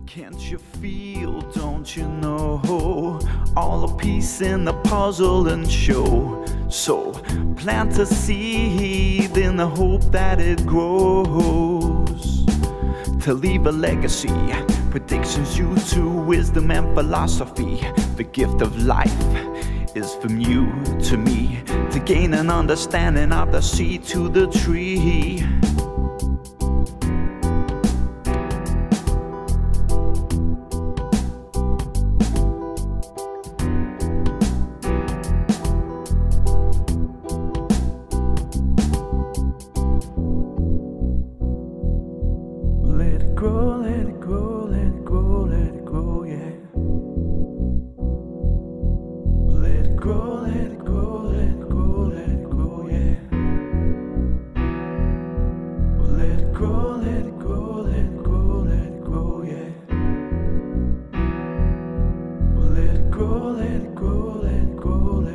Can't you feel, don't you know, all the piece in the puzzle and show? So plant a seed in the hope that it grows, to leave a legacy, predictions due to wisdom and philosophy. The gift of life is from you to me, to gain an understanding of the seed to the tree. Let it grow, let it grow, let it grow, let it grow, yeah. Let it grow, let it grow, let it grow, let it grow, yeah. Let it grow, let it grow, let it grow, let it grow, yeah. Let it grow, let it grow, let it grow.